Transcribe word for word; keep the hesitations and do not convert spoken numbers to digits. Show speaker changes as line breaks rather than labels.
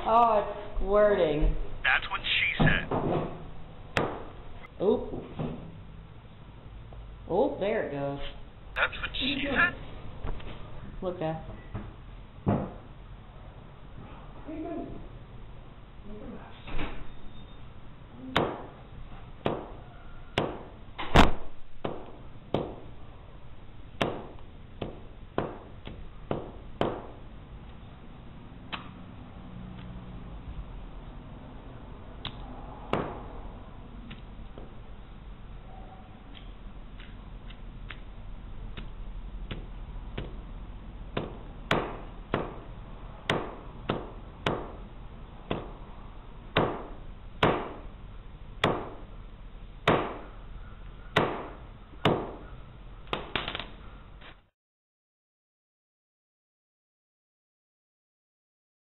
Oh, it's squirting.
That's what she said.
Oop. Oh, there it goes.
That's what she said?
Look at.